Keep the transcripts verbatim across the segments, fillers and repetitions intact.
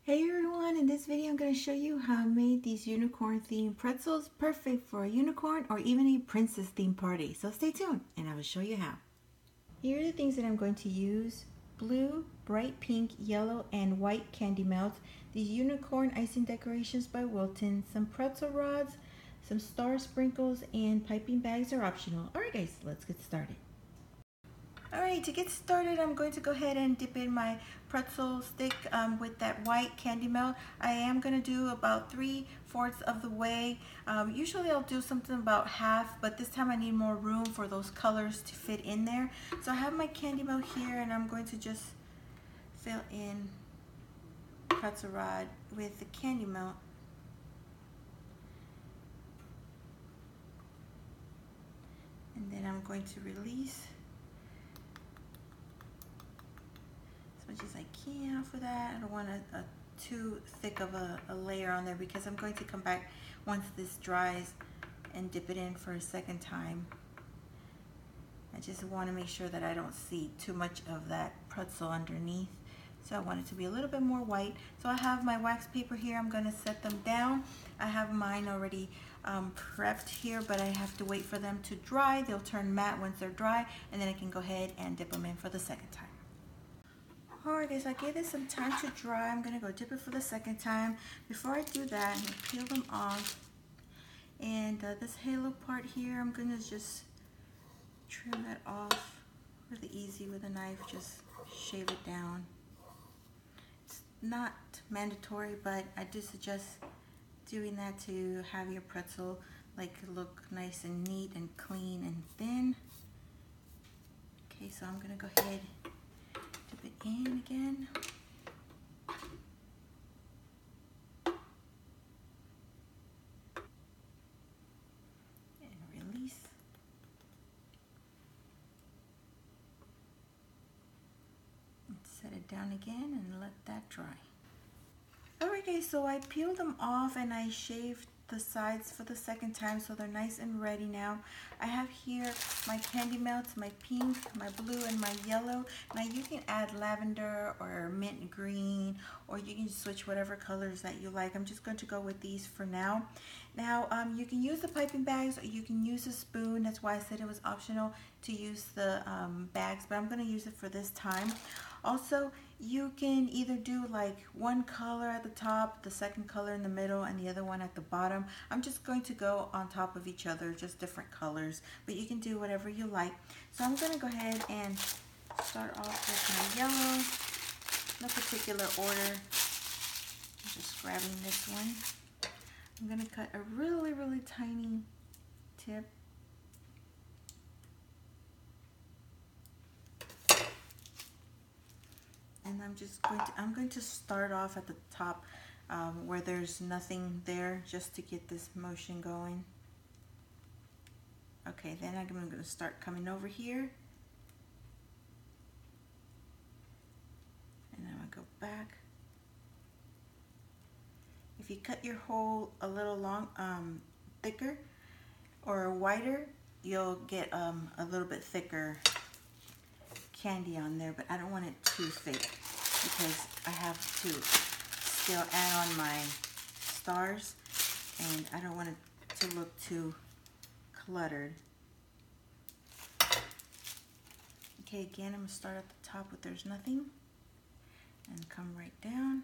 Hey everyone, in this video I'm going to show you how I made these unicorn themed pretzels, perfect for a unicorn or even a princess themed party. So stay tuned and I will show you how. Here are the things that I'm going to use: blue, bright pink, yellow, and white candy melts, these unicorn icing decorations by Wilton, some pretzel rods, some star sprinkles, and piping bags are optional. Alright guys, let's get started. Alright, to get started, I'm going to go ahead and dip in my pretzel stick um, with that white candy melt. I am going to do about three-fourths of the way. Um, usually I'll do something about half, but this time I need more room for those colors to fit in there. So I have my candy melt here and I'm going to just fill in pretzel rod with the candy melt. And then I'm going to release much as I can for that. I don't want a, a too thick of a, a layer on there because I'm going to come back once this dries and dip it in for a second time. I just want to make sure that I don't see too much of that pretzel underneath. So I want it to be a little bit more white. So I have my wax paper here. I'm going to set them down. I have mine already um, prepped here, but I have to wait for them to dry. They'll turn matte once they're dry, and then I can go ahead and dip them in for the second time. Alright guys, I gave this some time to dry. I'm going to go dip it for the second time. Before I do that, I'm going to peel them off. And uh, this halo part here, I'm going to just trim that off really easy with a knife. Just shave it down. It's not mandatory, but I do suggest doing that to have your pretzel like look nice and neat and clean and thin. Okay, so I'm going to go ahead dip it in again. And release. And set it down again and let that dry. Alright guys, so I peeled them off and I shaved the sides for the second time so they're nice and ready now. I have here my candy melts, my pink, my blue, and my yellow. Now you can add lavender or mint green, or you can switch whatever colors that you like. I'm just going to go with these for now. Now um, you can use the piping bags or you can use a spoon. That's why I said it was optional to use the um, bags, but I'm going to use it for this time. Also, you can either do like one color at the top, the second color in the middle, and the other one at the bottom. I'm just going to go on top of each other, just different colors, but you can do whatever you like. So I'm going to go ahead and start off with my yellow, no particular order. I'm just grabbing this one. I'm going to cut a really, really tiny tip. And I'm just going to, I'm going to start off at the top um, where there's nothing there, just to get this motion going. Okay, then I'm going to start coming over here. And then I'm going to go back. If you cut your hole a little long, um, thicker or wider, you'll get um, a little bit thicker candy on there, but I don't want it too thick because I have to still add on my stars and I don't want it to look too cluttered. Okay, again, I'm going to start at the top with there's nothing and come right down.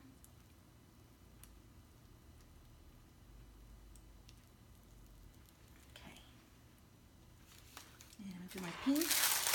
Okay, and I'm going to do my pink.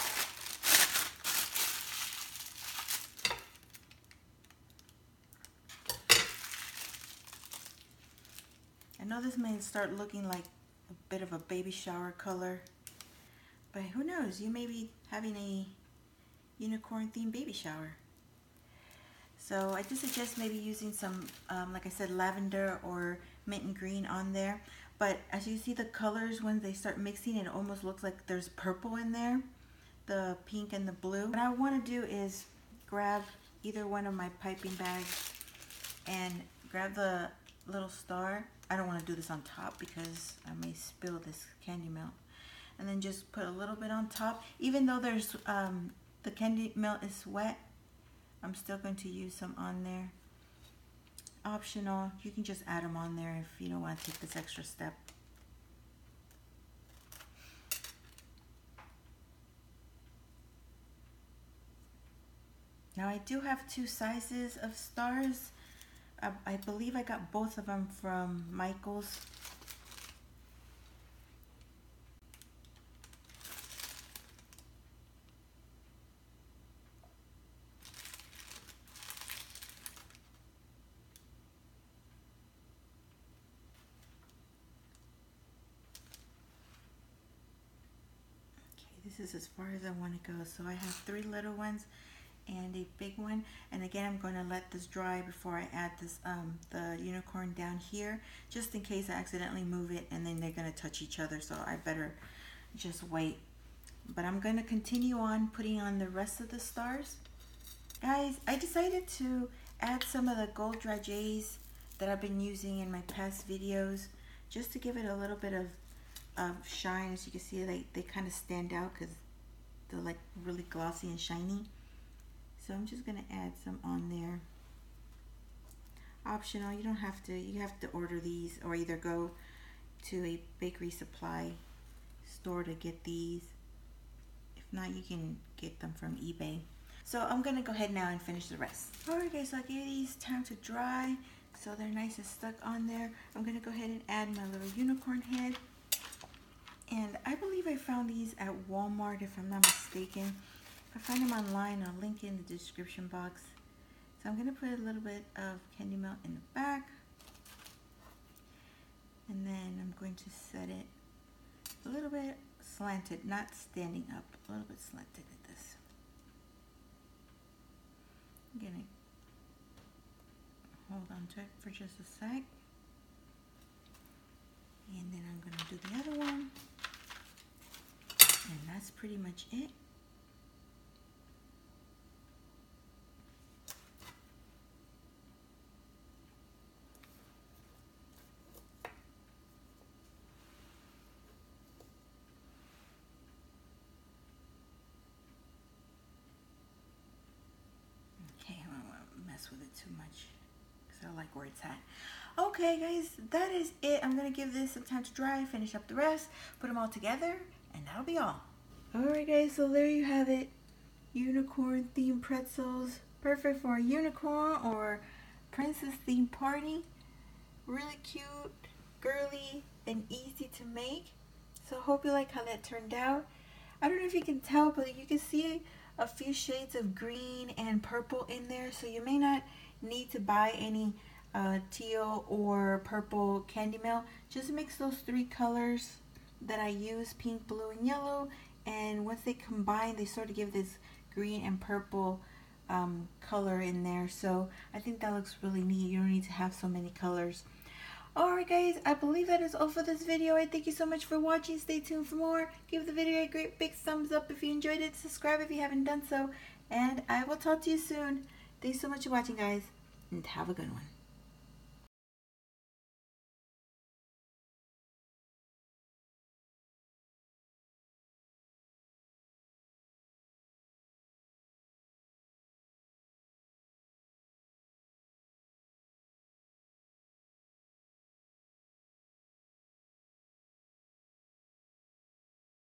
I know this may start looking like a bit of a baby shower color, but who knows, you may be having a unicorn themed baby shower. So I do suggest maybe using some, um, like I said, lavender or mint and green on there. But as you see the colors, when they start mixing, it almost looks like there's purple in there, the pink and the blue. What I want to do is grab either one of my piping bags and grab the little star. I don't want to do this on top because I may spill this candy melt. And then just put a little bit on top. Even though there's um, the candy melt is wet, I'm still going to use some on there. optional. You can just add them on there if you don't want to take this extra step. Now I do have two sizes of stars. I, I believe I got both of them from Michaels. This is as far as I want to go. So I have three little ones and a big one, and again I'm going to let this dry before I add this um, the unicorn down here, just in case I accidentally move it and then they're going to touch each other, so I better just wait. But I'm going to continue on putting on the rest of the stars. Guys, I decided to add some of the gold dragées that I've been using in my past videos, just to give it a little bit of of shine. As you can see, they, they kind of stand out because they're like really glossy and shiny. So I'm just gonna add some on there. Optional, you don't have to, you have to order these or either go to a bakery supply store to get these. If not, you can get them from eBay. So I'm gonna go ahead now and finish the rest. Alright guys, so I gave these time to dry so they're nice and stuck on there. I'm gonna go ahead and add my little unicorn head. And I believe I found these at Walmart, if I'm not mistaken. If I find them online, I'll link in the description box. So I'm going to put a little bit of candy melt in the back. And then I'm going to set it a little bit slanted, not standing up, a little bit slanted at this. I'm going to hold on to it for just a sec. And then I'm going to do the other one. And that's pretty much it. Okay, I don't want to mess with it too much because I like where it's at. Okay guys, that is it. I'm going to give this some time to dry, finish up the rest, put them all together, and that'll be all. Alright guys, so there you have it. Unicorn themed pretzels. Perfect for a unicorn or princess themed party. Really cute, girly, and easy to make. So I hope you like how that turned out. I don't know if you can tell, but you can see a few shades of green and purple in there. So you may not need to buy any uh, teal or purple candy melt. Just mix those three colors that I use, pink, blue, and yellow, and once they combine, they sort of give this green and purple um, color in there. So I think that looks really neat. You don't need to have so many colors. Alright guys, I believe that is all for this video. I thank you so much for watching. Stay tuned for more. Give the video a great big thumbs up if you enjoyed it. Subscribe if you haven't done so, and I will talk to you soon. Thanks so much for watching guys, and have a good one.